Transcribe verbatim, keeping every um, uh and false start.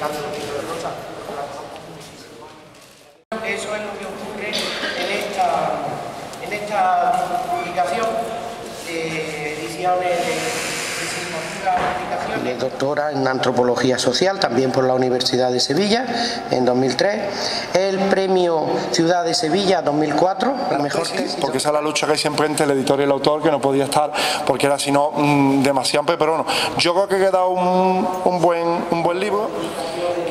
Alejandro Pino de Rosa. Eso es lo que ocurre en esta, en esta publicación de ediciones de Es doctora en Antropología Social, también por la Universidad de Sevilla, en dos mil tres. El premio Ciudad de Sevilla dos mil cuatro, la mejor tesis. Porque esa es la lucha que hay siempre entre el editor y el autor, que no podía estar, porque era si no mmm, demasiado, pero bueno, yo creo que ha quedado un, un, buen, un buen libro.